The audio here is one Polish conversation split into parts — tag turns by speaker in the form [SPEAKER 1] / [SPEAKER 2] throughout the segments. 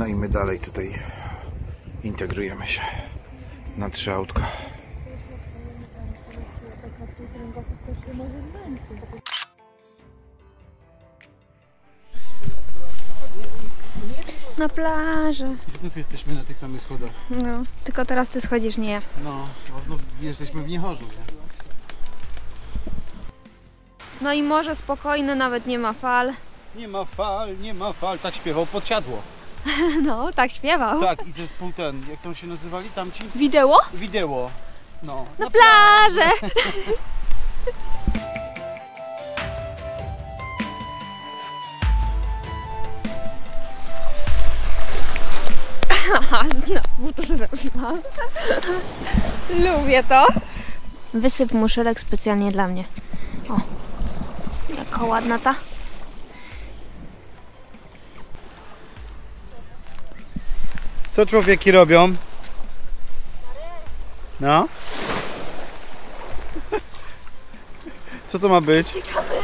[SPEAKER 1] No i my dalej tutaj integrujemy się na 3 autka.
[SPEAKER 2] Na plaży.
[SPEAKER 1] Znów jesteśmy na tych samych schodach.
[SPEAKER 2] No, tylko teraz ty schodzisz, nie ja.
[SPEAKER 1] No, bo znów jesteśmy w Niechorzu, nie?
[SPEAKER 2] No i morze spokojne, nawet nie ma fal.
[SPEAKER 1] Nie ma fal, tak śpiewał Podsiadło.
[SPEAKER 2] No, tak śpiewał.
[SPEAKER 1] Tak, i zespół ten, jak to się nazywali tamci?
[SPEAKER 2] Wideo?
[SPEAKER 1] Wideo. No.
[SPEAKER 2] Na plażę! Aha, znowu to zrobiłam. Lubię to. Wysyp muszelek specjalnie dla mnie. O, jaka ładna ta.
[SPEAKER 1] Co człowieki robią? No? Co to ma być?
[SPEAKER 2] Ciekawe.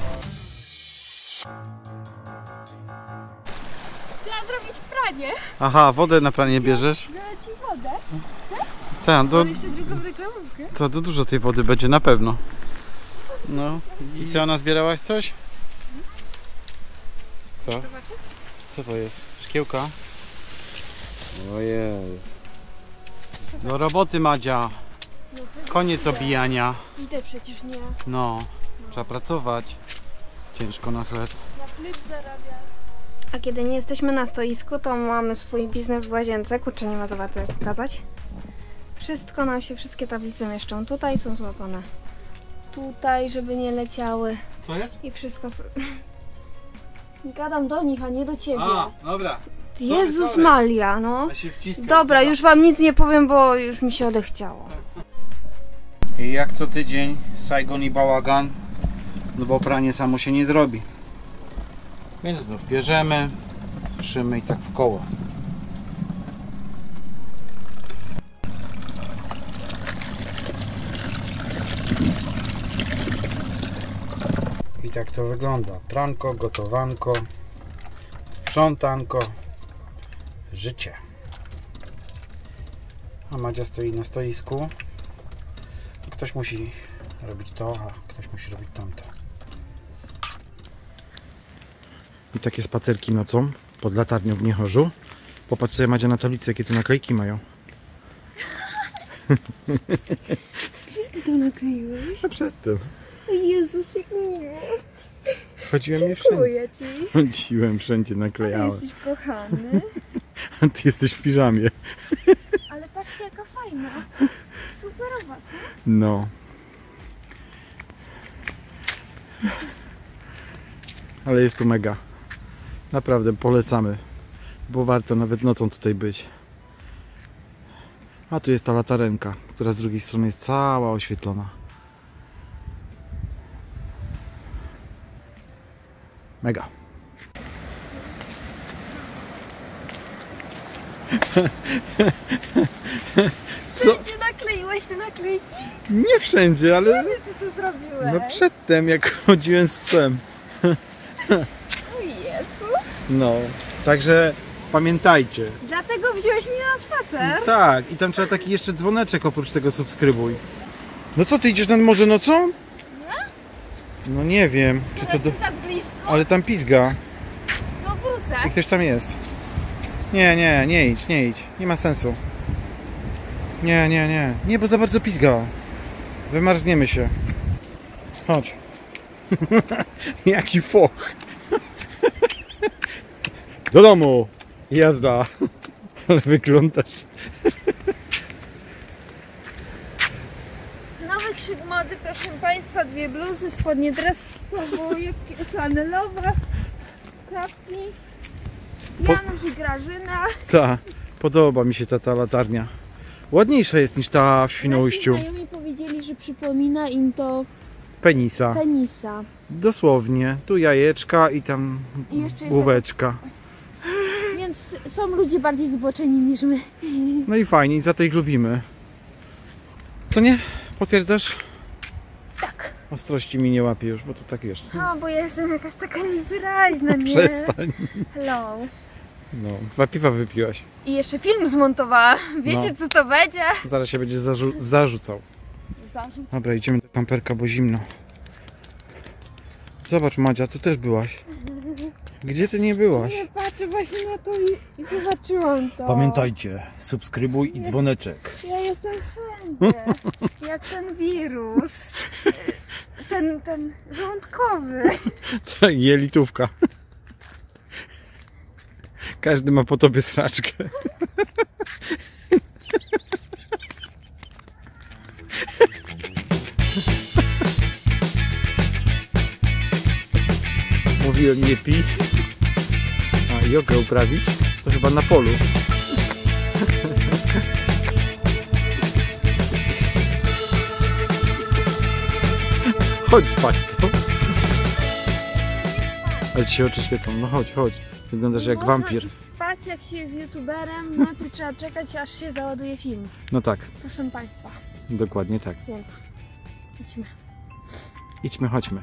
[SPEAKER 2] Trzeba zrobić pranie.
[SPEAKER 1] Aha, wodę na pranie bierzesz?
[SPEAKER 2] Biorę ci wodę.
[SPEAKER 1] Tak,
[SPEAKER 2] Mam jeszcze drugą reklamówkę.
[SPEAKER 1] to dużo tej wody będzie na pewno. No. I co, nazbierałaś coś? Co?
[SPEAKER 2] Zobaczyć?
[SPEAKER 1] Co to jest? Szkiełka? Ojej. Do roboty, Madzia. Koniec obijania.
[SPEAKER 2] Idę przecież nie.
[SPEAKER 1] No, trzeba pracować. Ciężko na chleb.
[SPEAKER 2] Na chleb zarabiać. A kiedy nie jesteśmy na stoisku, to mamy swój biznes w łazience. Kurczę, nie ma za bardzo jak pokazać. Wszystko nam się, wszystkie tablice mieszczą. Tutaj są złapane. Tutaj, żeby nie leciały.
[SPEAKER 1] Co jest?
[SPEAKER 2] I wszystko... Gadam do nich, a nie do ciebie.
[SPEAKER 1] A, dobra.
[SPEAKER 2] Jezus
[SPEAKER 1] sorry.
[SPEAKER 2] Maria, no.
[SPEAKER 1] Ja się wciskam.
[SPEAKER 2] Dobra, już wam nic nie powiem, bo już mi się odechciało.
[SPEAKER 1] I jak co tydzień Saigon i bałagan, no bo pranie samo się nie zrobi. Więc znów bierzemy, suszymy i tak w koło. I tak to wygląda. Pranko, gotowanko, sprzątanko, życie. A Madzia stoi na stoisku. Ktoś musi robić to, a ktoś musi robić tamto. I takie spacerki nocą pod latarnią w Niechorzu. Popatrz sobie, Madzia, na tablicę, jakie tu naklejki mają.
[SPEAKER 2] Ty to nakleiłeś?
[SPEAKER 1] A przedtem.
[SPEAKER 2] O Jezus, jak miło.
[SPEAKER 1] Chodziłem je wszędzie.
[SPEAKER 2] Dziękuję ci.
[SPEAKER 1] Chodziłem wszędzie,
[SPEAKER 2] Ale
[SPEAKER 1] naklejałem.
[SPEAKER 2] jesteś kochany.
[SPEAKER 1] A ty jesteś w piżamie.
[SPEAKER 2] Ale patrzcie, jaka fajna. Superowa.
[SPEAKER 1] No. Ale jest tu mega. Naprawdę polecamy. Bo warto nawet nocą tutaj być. A tu jest ta latarenka, która z drugiej strony jest cała oświetlona. Mega. Co?
[SPEAKER 2] Ty nakleiłeś te naklejki?
[SPEAKER 1] Nie wszędzie, ale
[SPEAKER 2] Ty to zrobiłeś?
[SPEAKER 1] no przedtem, jak chodziłem z psem.
[SPEAKER 2] O Jezu.
[SPEAKER 1] No, także pamiętajcie.
[SPEAKER 2] Dlatego wziąłeś mnie na spacer?
[SPEAKER 1] Tak, i tam trzeba taki jeszcze dzwoneczek oprócz tego subskrybuj. No co, ty idziesz nad morze nocą? Nie? No nie wiem, czy to do...
[SPEAKER 2] tak blisko.
[SPEAKER 1] Ale tam pizga.
[SPEAKER 2] No wrócę.
[SPEAKER 1] I ktoś tam jest. Nie idź, nie idź. Nie ma sensu. Nie, bo za bardzo pizga. Wymarzniemy się. Chodź. Jaki foch. Do domu. Jazda. Ale wyglądasz.
[SPEAKER 2] Nowy krzyk mody, proszę Państwa, 2 bluzy, spodnie dresowe, flanelowe, klapki, Janusz i Grażyna.
[SPEAKER 1] Ta, podoba mi się ta latarnia. Ładniejsza jest niż ta w Świnoujściu.
[SPEAKER 2] Nasi znajomi powiedzieli, że przypomina im to
[SPEAKER 1] Penisa.
[SPEAKER 2] penisa.
[SPEAKER 1] Dosłownie. Tu jajeczka i tam
[SPEAKER 2] I jeszcze jest
[SPEAKER 1] główeczka.
[SPEAKER 2] Więc są ludzie bardziej zboczeni niż my.
[SPEAKER 1] No i fajnie, i za to ich lubimy. Co nie? Potwierdzasz?
[SPEAKER 2] Tak.
[SPEAKER 1] Ostrości mi nie łapie już, bo to tak jest.
[SPEAKER 2] A, bo ja jestem jakaś taka niewyraźna, nie?
[SPEAKER 1] Przestań.
[SPEAKER 2] Hello.
[SPEAKER 1] No, 2 piwa wypiłaś.
[SPEAKER 2] I jeszcze film zmontowała. Wiecie,
[SPEAKER 1] No.
[SPEAKER 2] co to będzie?
[SPEAKER 1] Zaraz się będzie zarzucał. Dobra, idziemy do kamperka, bo zimno. Zobacz, Madzia, tu też byłaś. Gdzie ty nie byłaś?
[SPEAKER 2] Nie patrzę właśnie na to i zobaczyłam to.
[SPEAKER 1] Pamiętajcie, subskrybuj i dzwoneczek.
[SPEAKER 2] Ja jestem wszędzie. Jak ten wirus. Ten żołądkowy.
[SPEAKER 1] Tak, jelitówka. Każdy ma po tobie sraczkę. Mówiłem, nie pij. A jogę uprawić? To chyba na polu. Chodź spać, co? Ale ci się oczy świecą. No chodź, chodź. Wyglądasz jak wampir.
[SPEAKER 2] Spać, jak się jest youtuberem, no to trzeba czekać, aż się załaduje film.
[SPEAKER 1] No tak,
[SPEAKER 2] Proszę Państwa.
[SPEAKER 1] dokładnie tak.
[SPEAKER 2] Więc idźmy.
[SPEAKER 1] Idźmy, chodźmy.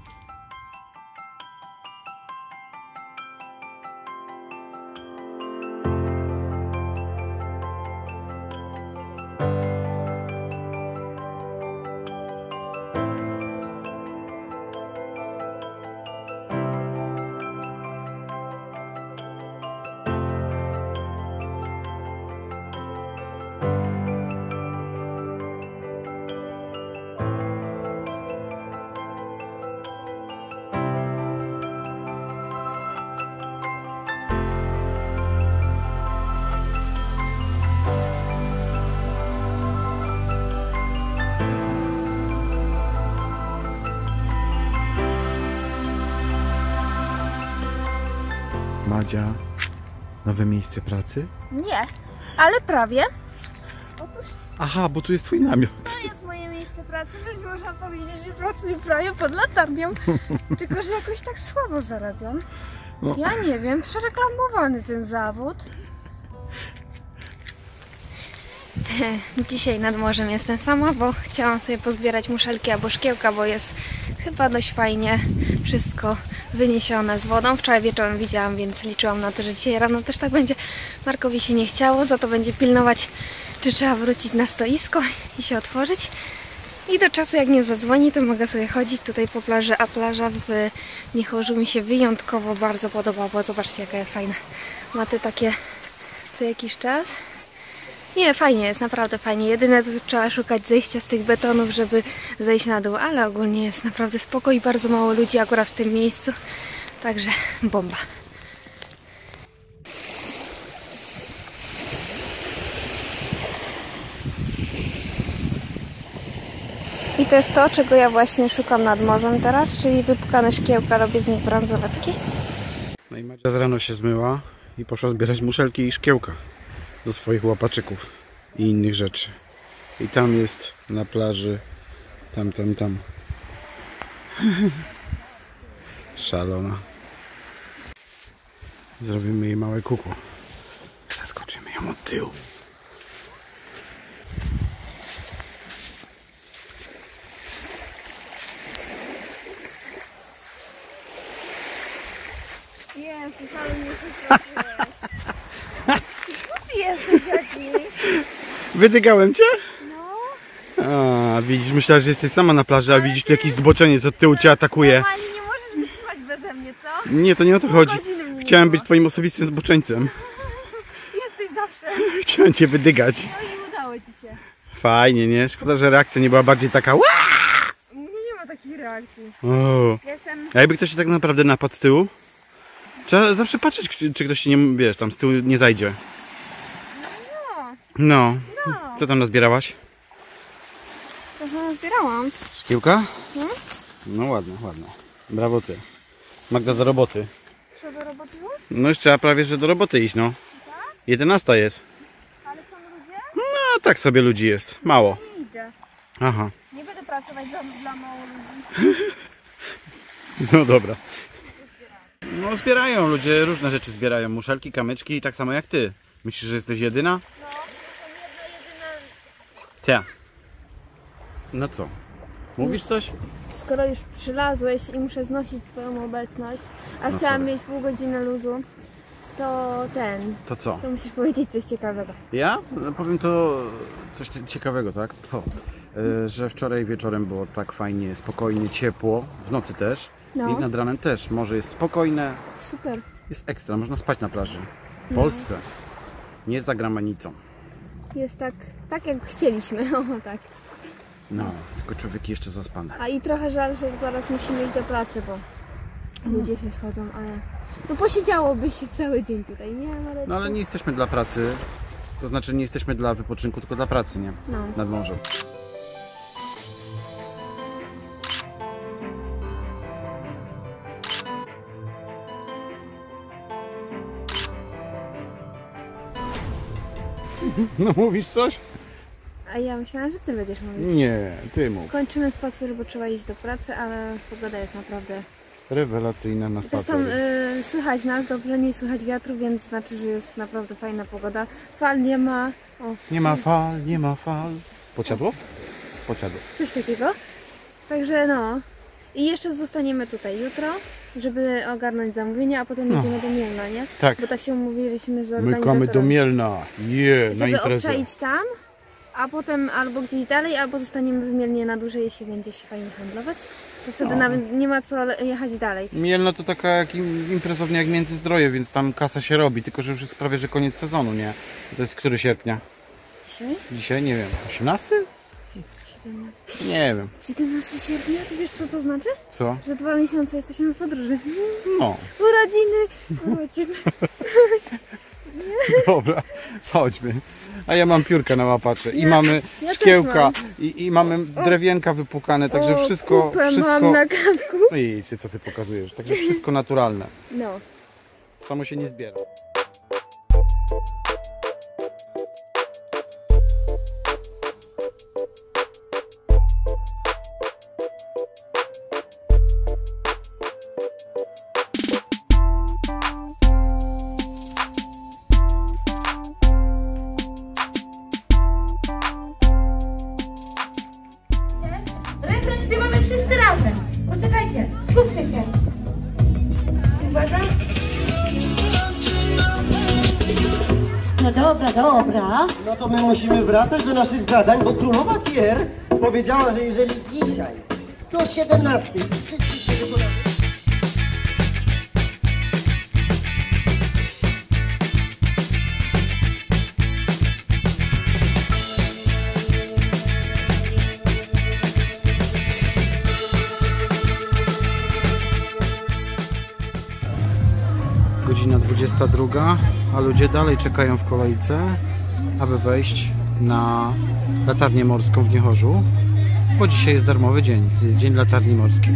[SPEAKER 1] Madzia, nowe miejsce pracy?
[SPEAKER 2] Nie, ale prawie. Otóż
[SPEAKER 1] Aha, bo tu jest twój namiot.
[SPEAKER 2] to jest moje miejsce pracy, więc można powiedzieć, że pracuję prawie pod latarnią. Tylko, że jakoś tak słabo zarabiam.
[SPEAKER 1] No.
[SPEAKER 2] Ja nie wiem, przereklamowany ten zawód. Dzisiaj nad morzem jestem sama, bo chciałam sobie pozbierać muszelki albo szkiełka, bo jest chyba dość fajnie wszystko wyniesione z wodą. Wczoraj wieczorem widziałam, więc liczyłam na to, że dzisiaj rano też tak będzie. Markowi się nie chciało, za to będzie pilnować, czy trzeba wrócić na stoisko i się otworzyć. I do czasu, jak nie zadzwoni, to mogę sobie chodzić tutaj po plaży, a plaża w Niechorzu mi się wyjątkowo bardzo podoba, bo zobaczcie, jaka jest fajna. Ma te takie co jakiś czas. Nie, fajnie jest, naprawdę fajnie. Jedyne to trzeba szukać zejścia z tych betonów, żeby zejść na dół, ale ogólnie jest naprawdę spoko i bardzo mało ludzi akurat w tym miejscu. Także bomba. I to jest to, czego ja właśnie szukam nad morzem teraz, czyli wypukane szkiełka, robię z nich bransoletki.
[SPEAKER 1] No i Madzia z rano się zmyła i poszła zbierać muszelki i szkiełka do swoich łapaczyków i innych rzeczy. I tam jest na plaży, tam. Szalona. Zrobimy jej małe kuku. Zaskoczymy ją od tyłu.
[SPEAKER 2] Jezus, ale mnie przestraszyłeś. Ty jesteś jakiś.
[SPEAKER 1] Wydygałem cię?
[SPEAKER 2] No.
[SPEAKER 1] A, widzisz, myślałem, że jesteś sama na plaży, a widzisz, tu jakiś zboczeniec od tyłu cię atakuje.
[SPEAKER 2] Normalnie nie możesz wytrzymać beze mnie, co?
[SPEAKER 1] Nie, to nie o to
[SPEAKER 2] Pół
[SPEAKER 1] chodzi.
[SPEAKER 2] godziny mnie nie
[SPEAKER 1] Chciałem
[SPEAKER 2] było.
[SPEAKER 1] być twoim osobistym zboczeńcem.
[SPEAKER 2] Jesteś zawsze.
[SPEAKER 1] Chciałem cię wydygać.
[SPEAKER 2] No i udało ci się.
[SPEAKER 1] Fajnie, nie? Szkoda, że reakcja nie była bardziej taka.
[SPEAKER 2] Nie ma takich reakcji.
[SPEAKER 1] O.
[SPEAKER 2] Jestem...
[SPEAKER 1] A jakby ktoś się tak naprawdę napadł z tyłu? Trzeba zawsze patrzeć, czy ktoś się nie, wiesz, tam z tyłu nie zajdzie. No. Co tam nazbierałaś?
[SPEAKER 2] Trochę zbierałam.
[SPEAKER 1] Szkiełka?
[SPEAKER 2] No.
[SPEAKER 1] No ładne. Brawo ty. Magda do roboty.
[SPEAKER 2] Co do roboty już?
[SPEAKER 1] No już trzeba prawie, że do roboty iść, no. 11 jest.
[SPEAKER 2] Ale są ludzie?
[SPEAKER 1] No tak sobie ludzi jest. Mało.
[SPEAKER 2] Nie idę.
[SPEAKER 1] Aha.
[SPEAKER 2] Nie będę pracować dla mało ludzi.
[SPEAKER 1] No dobra. No zbierają ludzie, różne rzeczy zbierają. Muszelki, kamyczki, tak samo jak ty. Myślisz, że jesteś jedyna?
[SPEAKER 2] No, jestem jedyna.
[SPEAKER 1] Cia. No co? Mówisz coś?
[SPEAKER 2] Skoro już przylazłeś i muszę znosić twoją obecność, a
[SPEAKER 1] No
[SPEAKER 2] chciałam
[SPEAKER 1] sorry.
[SPEAKER 2] mieć pół godziny luzu,
[SPEAKER 1] To co?
[SPEAKER 2] To musisz powiedzieć coś ciekawego.
[SPEAKER 1] Ja? No, powiem to coś ciekawego, tak? Że wczoraj wieczorem było tak fajnie, spokojnie, ciepło, w nocy też
[SPEAKER 2] No.
[SPEAKER 1] i nad ranem też. Morze jest spokojne,
[SPEAKER 2] Super.
[SPEAKER 1] jest ekstra, można spać na plaży. W Polsce, nie za granicą.
[SPEAKER 2] Jest tak jak chcieliśmy, o tak.
[SPEAKER 1] No, tylko człowiek jeszcze zaspany.
[SPEAKER 2] A i trochę żal, że zaraz musimy iść do pracy, bo ludzie się schodzą, ale... No posiedziałoby się cały dzień tutaj, nie?
[SPEAKER 1] No ale nie jesteśmy dla pracy, to znaczy nie jesteśmy dla wypoczynku, tylko dla pracy, nie?
[SPEAKER 2] No.
[SPEAKER 1] Nad morzem. No mówisz coś?
[SPEAKER 2] A ja myślałam, że ty będziesz mówić.
[SPEAKER 1] Nie, ty mów.
[SPEAKER 2] Kończymy spacer, bo trzeba iść do pracy, ale pogoda jest naprawdę...
[SPEAKER 1] Rewelacyjna na spacer.
[SPEAKER 2] Zresztą słychać nas dobrze, nie słychać wiatru, więc znaczy, że jest naprawdę fajna pogoda. Fal nie ma. O,
[SPEAKER 1] Nie ma fal, nie ma fal. Podsiadło? Podsiadło.
[SPEAKER 2] coś takiego. Także no. I jeszcze zostaniemy tutaj jutro, żeby ogarnąć zamówienia, a potem jedziemy do Mielna, nie?
[SPEAKER 1] Tak.
[SPEAKER 2] Bo tak się umówiliśmy z organizatorem.
[SPEAKER 1] Mykamy do Mielna. Na
[SPEAKER 2] żeby
[SPEAKER 1] imprezę.
[SPEAKER 2] obczaić tam, a potem albo gdzieś dalej, albo zostaniemy w Mielnie na dłużej, jeśli będzie się fajnie handlować. To wtedy nawet nie ma co jechać dalej.
[SPEAKER 1] Mielno to taka jak imprezownia jak Międzyzdroje, więc tam kasa się robi, tylko że już jest prawie że koniec sezonu, nie? To jest który sierpnia?
[SPEAKER 2] Dzisiaj?
[SPEAKER 1] Dzisiaj? Nie wiem. 18?
[SPEAKER 2] 17.
[SPEAKER 1] Nie wiem.
[SPEAKER 2] 17 sierpnia, to wiesz co to znaczy?
[SPEAKER 1] Co?
[SPEAKER 2] Że 2 miesiące jesteśmy w podróży.
[SPEAKER 1] No.
[SPEAKER 2] Urodziny.
[SPEAKER 1] Dobra, chodźmy. A ja mam piórka na łapacze i
[SPEAKER 2] Ja-
[SPEAKER 1] mamy
[SPEAKER 2] ja też
[SPEAKER 1] szkiełka
[SPEAKER 2] mam.
[SPEAKER 1] i mamy drewienka wypłukane, także
[SPEAKER 2] O,
[SPEAKER 1] wszystko...
[SPEAKER 2] kupę
[SPEAKER 1] wszystko...
[SPEAKER 2] mam na kapku.
[SPEAKER 1] No i co ty pokazujesz? Także wszystko naturalne.
[SPEAKER 2] No.
[SPEAKER 1] Samo się nie zbiera.
[SPEAKER 3] Refren śpiewamy wszyscy razem. Poczekajcie, skupcie się. Uwaga. No dobra, dobra.
[SPEAKER 4] No to my musimy wracać do naszych zadań, bo królowa Kier powiedziała, że jeżeli dzisiaj do 17 wszyscy się wykonamy.
[SPEAKER 1] Godzina 22, a ludzie dalej czekają w kolejce, aby wejść na latarnię morską w Niechorzu, bo dzisiaj jest darmowy dzień, jest dzień latarni morskiej.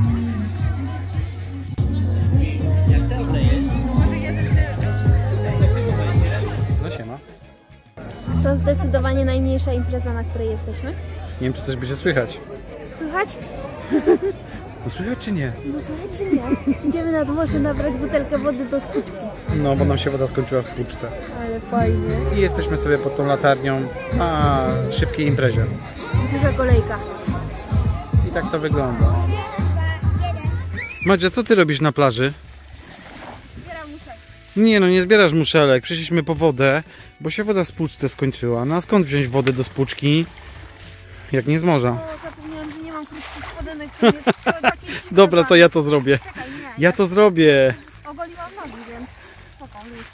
[SPEAKER 1] No siema.
[SPEAKER 2] To zdecydowanie najmniejsza impreza, na której jesteśmy.
[SPEAKER 1] Nie wiem, czy coś będzie słychać.
[SPEAKER 2] Słychać?
[SPEAKER 1] No słychać czy nie?
[SPEAKER 2] No słychać czy nie? Idziemy nad morze nabrać butelkę wody do spódki.
[SPEAKER 1] No, bo nam się woda skończyła w spłuczce.
[SPEAKER 2] Ale fajnie.
[SPEAKER 1] I jesteśmy sobie pod tą latarnią na szybkiej imprezie.
[SPEAKER 2] Duża kolejka.
[SPEAKER 1] I tak to wygląda. Madzia, co ty robisz na plaży?
[SPEAKER 2] Zbieram muszelki.
[SPEAKER 1] Nie no, nie zbierasz muszelek. Przyszliśmy po wodę, bo się woda w spłuczce skończyła. No a skąd wziąć wodę do spłuczki, jak nie z morza?
[SPEAKER 2] O, zapomniałam, że nie mam krótkich spodenek. To takie dzisiaj
[SPEAKER 1] Dobra, to ja to zrobię.
[SPEAKER 2] Czekaj, nie.
[SPEAKER 1] Ja to zrobię.
[SPEAKER 2] Ogoliłam nogi, więc spoko, luz.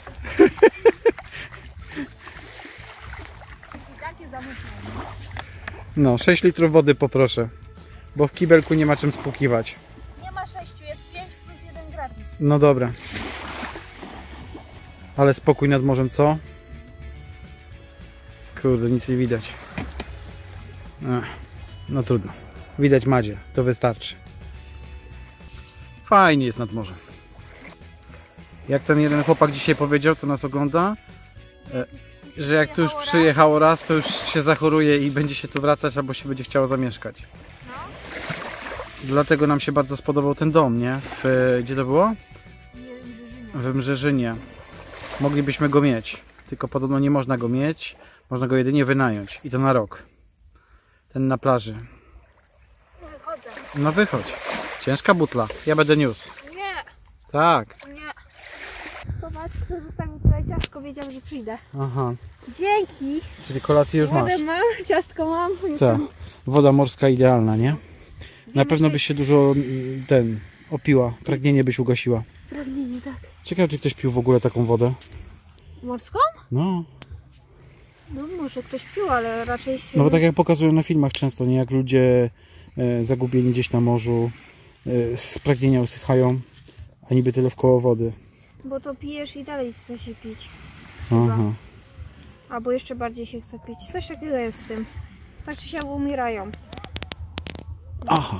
[SPEAKER 2] I takie zamówienie.
[SPEAKER 1] No, 6 litrów wody poproszę, bo w kibelku nie ma czym spłukiwać.
[SPEAKER 2] Nie ma 6, jest 5 plus 1 gratis.
[SPEAKER 1] No dobra. Ale spokój nad morzem, co? Kurde, nic nie widać. Ech, no trudno. Widać Madzie, to wystarczy. Fajnie jest nad morzem. Jak ten jeden chłopak dzisiaj powiedział, co nas ogląda, że jak tu już przyjechało raz, to już się zachoruje i będzie się tu wracać, albo się będzie chciało zamieszkać. Dlatego nam się bardzo spodobał ten dom, nie? Gdzie to było? W Mrzeżynie. Moglibyśmy go mieć, tylko podobno nie można go mieć, można go jedynie wynająć i to na rok. Ten na plaży.
[SPEAKER 2] Wychodzę.
[SPEAKER 1] No wychodź. Ciężka butla. Ja będę niósł.
[SPEAKER 2] Nie,
[SPEAKER 1] Tak.
[SPEAKER 2] nie. To Zobacz, kto zostawił tutaj ciastko, wiedział, że przyjdę.
[SPEAKER 1] Aha,
[SPEAKER 2] Dzięki!
[SPEAKER 1] czyli kolację już masz.
[SPEAKER 2] Wodę mam, ciastko mam.
[SPEAKER 1] Co? Woda morska idealna, nie? Na pewno byś się dużo opiła, pragnienie byś ugasiła.
[SPEAKER 2] Pragnienie, tak.
[SPEAKER 1] Ciekawe, czy ktoś pił w ogóle taką wodę.
[SPEAKER 2] Morską?
[SPEAKER 1] No,
[SPEAKER 2] No może ktoś pił, ale raczej się...
[SPEAKER 1] no bo tak jak pokazują na filmach często, nie? Jak ludzie zagubieni gdzieś na morzu z pragnienia usychają, a niby tyle wkoło wody.
[SPEAKER 2] Bo to pijesz i dalej chce się pić.
[SPEAKER 1] Aha.
[SPEAKER 2] Albo jeszcze bardziej się chce pić. Coś takiego jest z tym. Tak czy siak umierają.
[SPEAKER 1] Aha.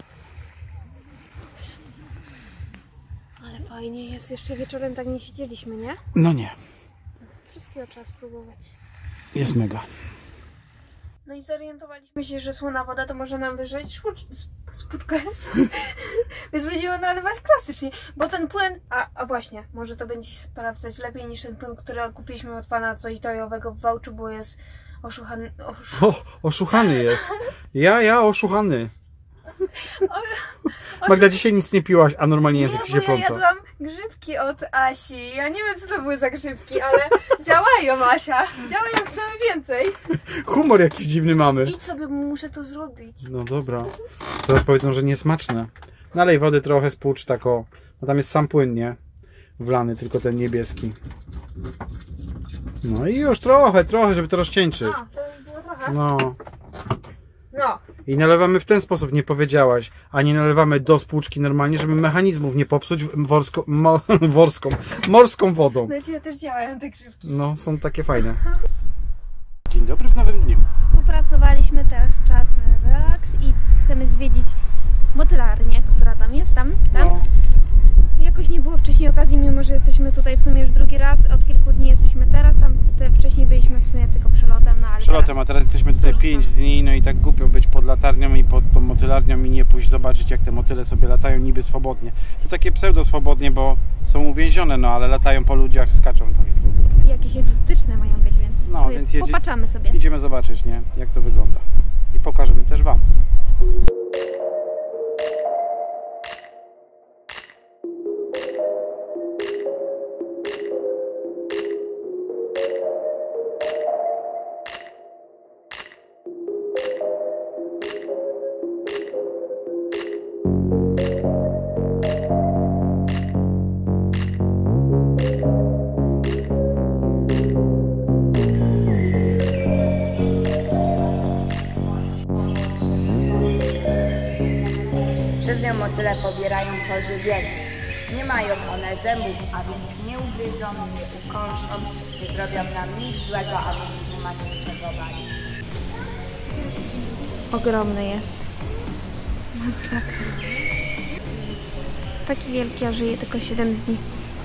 [SPEAKER 2] Ale fajnie jest. Jeszcze wieczorem tak nie siedzieliśmy, nie?
[SPEAKER 1] No nie,
[SPEAKER 2] Wszystkiego trzeba spróbować.
[SPEAKER 1] jest mega.
[SPEAKER 2] No i zorientowaliśmy się, że słona woda to może nam wyżreć spłuczkę. Więc będziemy nalewać klasycznie. Bo ten płyn... A właśnie, może to będzie się sprawdzać lepiej niż ten płyn, który kupiliśmy od pana Zojtojowego w Wałczu, bo jest oszuchany...
[SPEAKER 1] Oszuchany jest. Ja oszuchany. Magda, dzisiaj nic nie piłaś, a normalnie język ci się
[SPEAKER 2] bo ja
[SPEAKER 1] plącze.
[SPEAKER 2] jadłam grzybki od Asi. Ja nie wiem, co to były za grzybki, ale działają, Asia. Działają, chcemy więcej.
[SPEAKER 1] Humor jakiś dziwny mamy.
[SPEAKER 2] Idź sobie, muszę to zrobić.
[SPEAKER 1] No dobra. Teraz powiedzą, że niesmaczne. Nalej wody trochę, spłucz tak o. No tam jest sam płyn, nie? Wlany, tylko ten niebieski. No i już trochę, żeby to rozcieńczyć.
[SPEAKER 2] A, to już było trochę.
[SPEAKER 1] No.
[SPEAKER 2] No.
[SPEAKER 1] I nalewamy w ten sposób, nie powiedziałaś. A nie nalewamy do spłuczki normalnie, żeby mechanizmów nie popsuć morską wodą.
[SPEAKER 2] Na ciebie też działają te grzybki.
[SPEAKER 1] No, są takie fajne. Dzień dobry w nowym dniu.
[SPEAKER 2] Popracowaliśmy, teraz czas na relaks i chcemy zwiedzić motylarnię, która tam jest, tam.
[SPEAKER 1] No.
[SPEAKER 2] Jakoś nie było wcześniej okazji, mimo że jesteśmy tutaj w sumie już drugi raz, od kilku dni jesteśmy teraz, tam wcześniej byliśmy w sumie tylko przelotem, no ale
[SPEAKER 1] Przelotem, a teraz jesteśmy tutaj 5 dni, no i tak głupio być pod latarnią i pod tą motylarnią i nie pójść zobaczyć, jak te motyle sobie latają niby swobodnie. To takie pseudo swobodnie, bo są uwięzione, no ale latają po ludziach, skaczą tam ich w ogóle.
[SPEAKER 2] jakieś egzotyczne mają być, więc
[SPEAKER 1] No,
[SPEAKER 2] sobie
[SPEAKER 1] więc
[SPEAKER 2] popatrzamy sobie.
[SPEAKER 1] Idziemy zobaczyć, nie? Jak to wygląda. I pokażemy też Wam.
[SPEAKER 5] Przez nią motyle pobierają pożywienie. Nie mają one zębów, a więc nie ugryzą, nie ukąszą, nie zrobią nam nic złego, a więc nie ma się czego bać.
[SPEAKER 2] Ogromny jest. Masakra. Taki wielki, a żyje tylko 7 dni.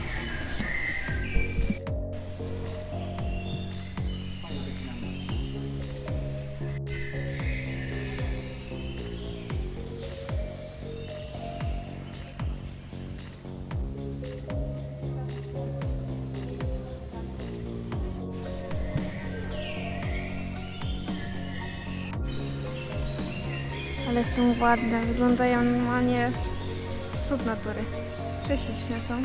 [SPEAKER 2] Ale są ładne, wyglądają normalnie cud natury. Prześliczne są.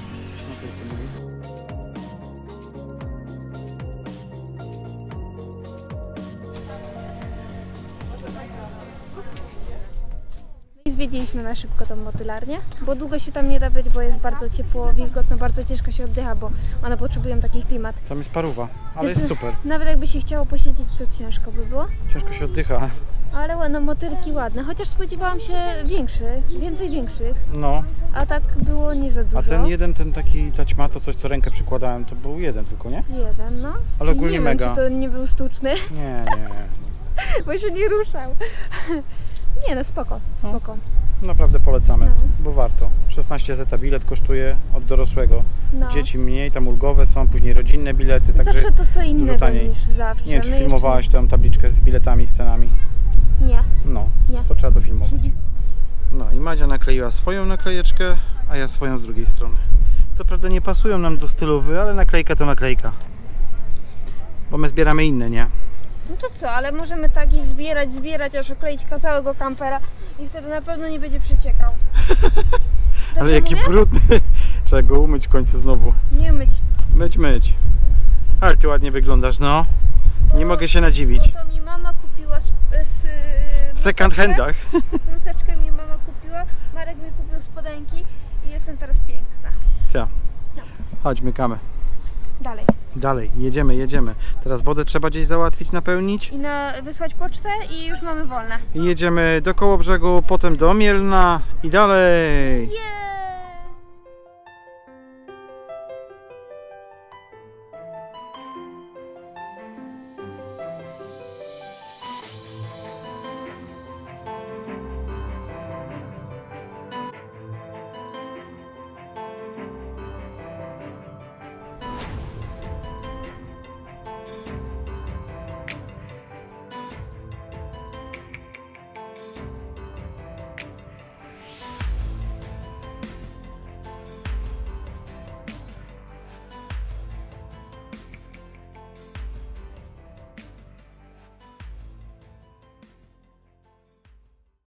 [SPEAKER 2] I zwiedziliśmy na szybko tą motylarnię, bo długo się tam nie da być, bo jest bardzo ciepło, wilgotno, bardzo ciężko się oddycha, bo one potrzebują taki klimat.
[SPEAKER 1] Tam jest parówa, ale jest super.
[SPEAKER 2] Nawet jakby się chciało posiedzieć, to ciężko by było.
[SPEAKER 1] Ciężko się oddycha.
[SPEAKER 2] Ale no, motylki ładne, chociaż spodziewałam się więcej większych,
[SPEAKER 1] No,
[SPEAKER 2] a tak było nie za dużo.
[SPEAKER 1] a ten jeden, ta ćma, to coś co rękę przykładałem, to był jeden tylko, nie?
[SPEAKER 2] Jeden, no.
[SPEAKER 1] Ale
[SPEAKER 2] I
[SPEAKER 1] ogólnie
[SPEAKER 2] nie
[SPEAKER 1] mega.
[SPEAKER 2] wiem, czy to nie był sztuczny,
[SPEAKER 1] Nie.
[SPEAKER 2] bo się nie ruszał. Nie no, spoko.
[SPEAKER 1] Naprawdę polecamy,
[SPEAKER 2] No.
[SPEAKER 1] bo warto. 16 zeta bilet kosztuje od dorosłego.
[SPEAKER 2] No.
[SPEAKER 1] Dzieci mniej, tam ulgowe są, później rodzinne bilety, także
[SPEAKER 2] Zawsze to co
[SPEAKER 1] dużo
[SPEAKER 2] innego
[SPEAKER 1] taniej.
[SPEAKER 2] niż zawsze.
[SPEAKER 1] Nie wiem, czy
[SPEAKER 2] My
[SPEAKER 1] filmowałaś tę tabliczkę z biletami, z cenami.
[SPEAKER 2] jeszcze... Nie.
[SPEAKER 1] No,
[SPEAKER 2] Nie.
[SPEAKER 1] to trzeba to filmować. No i Madzia nakleiła swoją naklejeczkę, a ja swoją z drugiej strony. Co prawda nie pasują nam do stylowy, ale naklejka to naklejka. Bo my zbieramy inne, nie?
[SPEAKER 2] No to co, ale możemy tak i zbierać, aż okleić całego kampera i wtedy na pewno nie będzie przeciekał.
[SPEAKER 1] Ale
[SPEAKER 2] Dobrze
[SPEAKER 1] jaki
[SPEAKER 2] mówię?
[SPEAKER 1] brudny. Czego? Umyć w końcu znowu.
[SPEAKER 2] Nie myć.
[SPEAKER 1] Myć. Ale ty ładnie wyglądasz, no. Nie mogę się nadziwić.
[SPEAKER 2] To mi mama kupiła
[SPEAKER 1] W second handach.
[SPEAKER 2] Bluzeczkę mi mama kupiła, Marek mi kupił spodenki i jestem teraz piękna.
[SPEAKER 1] Ja. Chodź, mykamy.
[SPEAKER 2] Dalej.
[SPEAKER 1] Dalej, jedziemy. Teraz wodę trzeba gdzieś załatwić, napełnić.
[SPEAKER 2] I wysłać pocztę i już mamy wolne.
[SPEAKER 1] I jedziemy do Kołobrzegu, potem do Mielna i dalej.
[SPEAKER 2] Yeah!